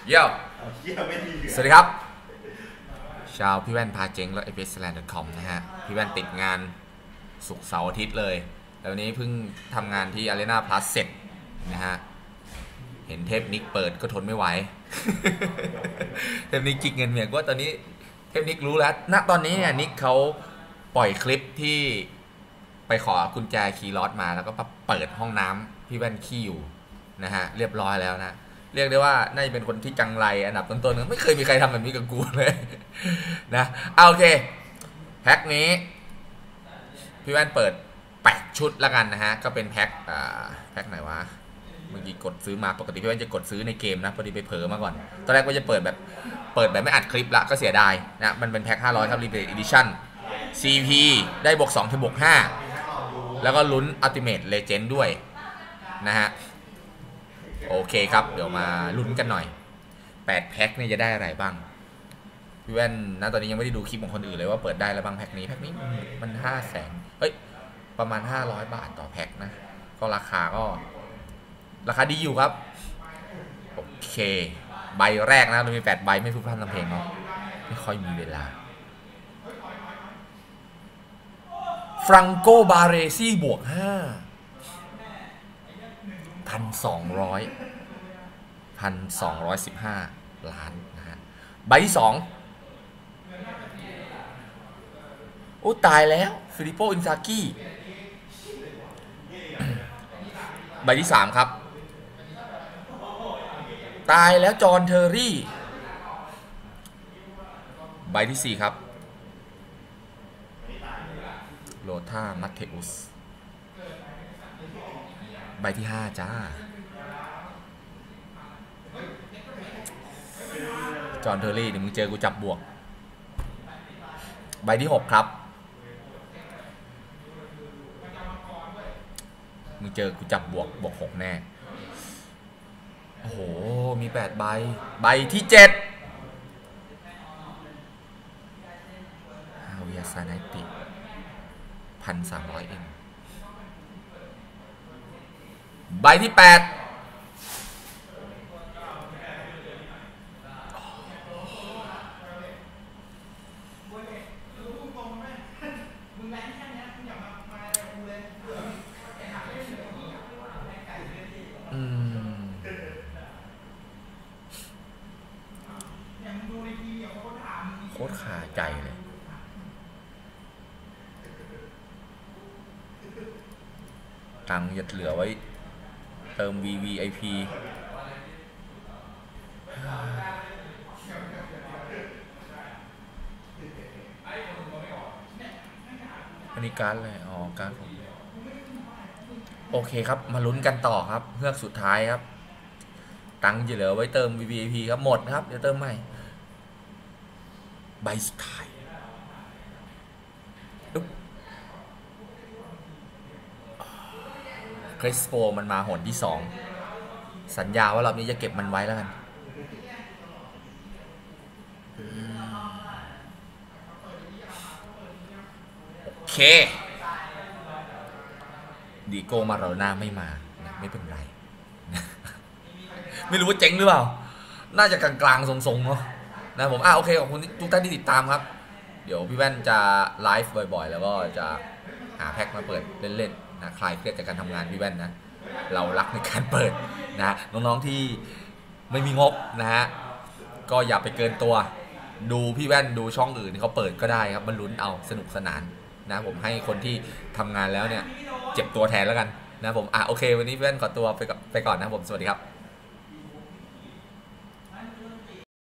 เยี่ยมสวัสดีครับชาวพี่แว่นพาเจ๊งและ fsland.com นะฮะพี่แว่นติดงานศุกร์เสาร์อาทิตย์เลยแล้ววันนี้เพิ่งทำงานที่ Arena Plus เสร็จนะฮะเห็นเทปนิกเปิดก็ทนไม่ไหว เทปนิกจิกเงินเมียก็ตอนนี้เทปนิกรู้แล้วณตอนนี้เนี่ยนิกเขาปล่อยคลิปที่ไปขอกุญแจคีย์ล็อตมาแล้วก็เปิดห้องน้ำพี่แว่นขี้อยู่นะฮะเรียบร้อยแล้วนะเรียกได้ว่าน่าจะเป็นคนที่จังไรอันดับต้นๆไม่เคยมีใครทำแบบนี้กับกูเลยนะโอเคแพ็คนี้พี่แว่นเปิด8ชุดแล้วกันนะฮะก็เป็นแพ็คไหนวะเมื่อกี้กดซื้อมาปกติพี่แว่นจะกดซื้อในเกมนะพอดีไปเผลอมาก่อนตอนแรกว่าจะเปิดแบบไม่อัดคลิปละก็เสียดายนะมันเป็นแพ็ค500ครับ Limited Edition CP ได้บวก2ถึงบวก5แล้วก็ลุ้น Ultimate Legend ด้วยนะฮะโอเคครับเดี๋ยวมาลุ้นกันหน่อย8แพ็คนี่จะได้อะไรบ้างพี่แว่นนะตอนนี้ยังไม่ได้ดูคลิปของคนอื่นเลยว่าเปิดได้แล้วบ้างแพ็คนี้มัน500,000เฮ้ยประมาณ500 บาทต่อแพ็คนะก็ราคาดีอยู่ครับโอเคใบแรกนะเรามี8ใบไม่พูดพร่ำทำเพลงเนาะไม่ค่อยมีเวลาฟรังโกบาเรซี่บวก5 1,215 ล้านนะฮะใบที่2โอ้ตายแล้วฟิลิปโปอินซากิใบที่3ครับตายแล้วจอห์นเทอร์รี่ใบที่4ครับโลธามัตเทอุสใบที่5จ้าจอห์นเทอร์รี่เดี๋ยวมึงเจอกูจับบวกใบที่6ครับมึงเจอกูจับบวก6แน่โอ้โหมี8ใบที่7ฮาวิยาซาไนติ1,300 เอ็มใบที่8โคตรขาใจเลยตังค์จะเหลือไว้เติม VVIP อันนี้การ์ดเลยอ๋อการ์ดผมโอเคครับมาลุ้นกันต่อครับเฮือกสุดท้ายครับตังค์จะเหลือไว้เติม VVIP ครับหมดครับเดี๋ยวเติมใหม่ใบสุดท้ายคริสโปมันมาหนที่2สัญญาว่ารอบนี้จะเก็บมันไว้แล้วกันโอเคดีโก้มาเราหน้าไม่มาไม่เป็นไรไม่รู้ว่าเจ๋งหรือเปล่าน่าจะกลางๆทรงๆเนาะนะผมโอเคขอบคุณทุกท่านที่ติดตามครับเดี๋ยวพี่แว่นจะไลฟ์บ่อยๆแล้วก็จะหาแพ็คมาเปิดเล่นๆนะคลายเครียดจากการทำงานพี่แว่นนะเรารักในการเปิดนะน้องๆที่ไม่มีงบนะฮะก็อย่าไปเกินตัวดูพี่แว่นดูช่องอื่นที่เขาเปิดก็ได้ครับมันลุ้นเอาสนุกสนานนะผมให้คนที่ทำงานแล้วเนี่ยเจ็บตัวแทนแล้วกันนะผมโอเควันนี้พี่แว่นขอตัวไปก่อนนะผมสวัสดีครับ